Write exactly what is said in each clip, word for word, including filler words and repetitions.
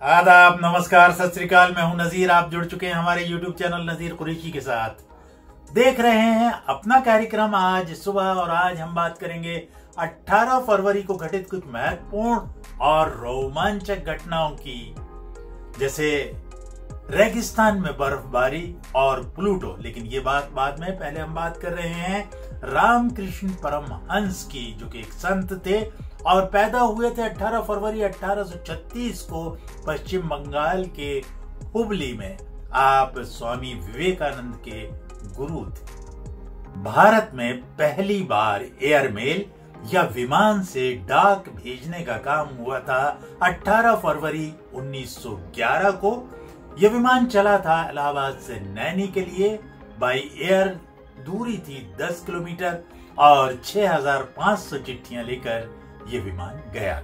आदाब, नमस्कार, सत श्री अकाल। मैं हूं नजीर। आप जुड़ चुके हैं हमारे यूट्यूब चैनल नजीर कुरैशी के साथ। देख रहे हैं अपना कार्यक्रम आज सुबह, और आज हम बात करेंगे अठारह फरवरी को घटित कुछ महत्वपूर्ण और रोमांचक घटनाओं की, जैसे रेगिस्तान में बर्फबारी और प्लूटो। लेकिन ये बात बाद में, पहले हम बात कर रहे हैं रामकृष्ण परमहंस की, जो कि एक संत थे और पैदा हुए थे अठारह फरवरी अठारह सौ छत्तीस को पश्चिम बंगाल के हुबली में। आप स्वामी विवेकानंद के गुरु थे। भारत में पहली बार एयरमेल या विमान से डाक भेजने का काम हुआ था अठारह फरवरी उन्नीस सौ ग्यारह को। यह विमान चला था इलाहाबाद से नैनी के लिए। बाई एयर दूरी थी दस किलोमीटर और छह हज़ार पाँच सौ चिट्ठियां लेकर ये विमान गया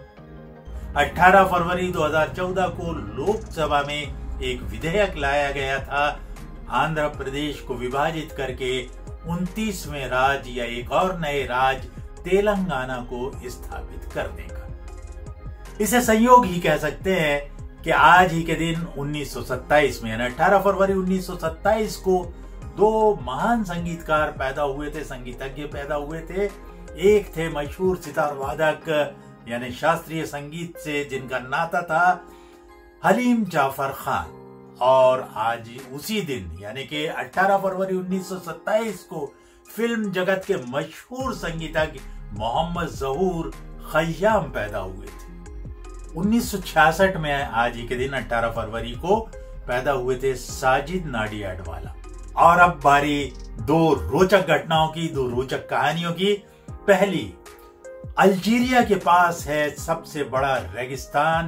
था। अठारह फरवरी दो हज़ार चौदह को लोकसभा में एक विधेयक लाया गया था आंध्र प्रदेश को विभाजित करके उनतीसवें राज्य या एक और नए राज्य तेलंगाना को स्थापित करने का। इसे संयोग ही कह सकते हैं कि आज ही के दिन उन्नीस सौ सत्ताईस में, यानी अठारह फरवरी उन्नीस सौ सत्ताईस को दो महान संगीतकार पैदा हुए थे, संगीतज्ञ पैदा हुए थे। एक थे मशहूर सितार वादक यानी शास्त्रीय संगीत से जिनका नाता था हलीम जाफर खान, और आज उसी दिन यानी कि अठारह फरवरी उन्नीस सौ सत्ताईस को फिल्म जगत के मशहूर संगीतज्ञ मोहम्मद जहूर खय्याम पैदा हुए थे। उन्नीस सौ छियासठ में आज ही के दिन अठारह फरवरी को पैदा हुए थे साजिद नाडियाडवाला। और अब बारी दो रोचक घटनाओं की, दो रोचक कहानियों की। पहली, अल्जीरिया के पास है सबसे बड़ा रेगिस्तान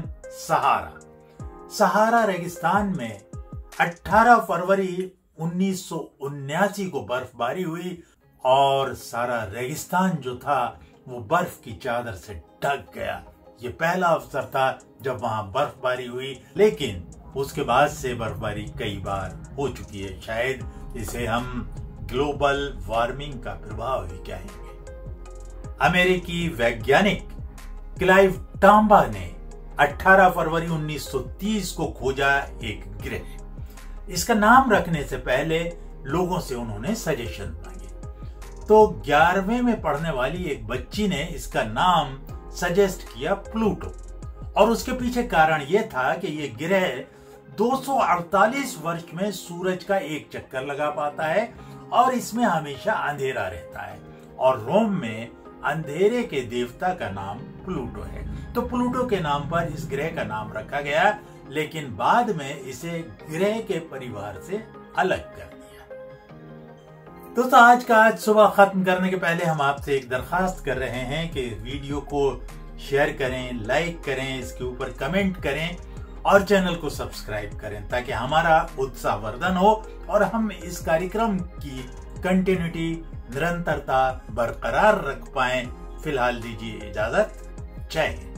सहारा। सहारा रेगिस्तान में अठारह फरवरी उन्नीस सौ उन्यासी को बर्फबारी हुई और सारा रेगिस्तान जो था वो बर्फ की चादर से ढक गया। ये पहला अवसर था जब वहां बर्फबारी हुई, लेकिन उसके बाद से बर्फबारी कई बार हो चुकी है। शायद इसे हम ग्लोबल वार्मिंग का प्रभाव ही कहेंगे। अमेरिकी वैज्ञानिक क्लाइव टाम्बा ने अठारह फरवरी उन्नीस सौ तीस को खोजा एक ग्रह। इसका नाम रखने से पहले लोगों से उन्होंने सजेशन मांगे, तो ग्यारहवीं में पढ़ने वाली एक बच्ची ने इसका नाम सजेस्ट किया प्लूटो। और उसके पीछे कारण यह था कि यह ग्रह दो सौ अड़तालीस वर्ष में सूरज का एक चक्कर लगा पाता है और इसमें हमेशा अंधेरा रहता है, और रोम में अंधेरे के देवता का नाम प्लूटो है। तो प्लूटो के नाम पर इस ग्रह का नाम रखा गया, लेकिन बाद में इसे ग्रह के परिवार से अलग कर दिया। दोस्तों, आज का आज सुबह खत्म करने के पहले हम आपसे एक दरखास्त कर रहे हैं कि वीडियो को शेयर करें, लाइक करें, इसके ऊपर कमेंट करें और चैनल को सब्सक्राइब करें, ताकि हमारा उत्साहवर्धन हो और हम इस कार्यक्रम की कंटिन्यूटी, निरंतरता बरकरार रख पाएं। फिलहाल दीजिए इजाजत। जय हिंद।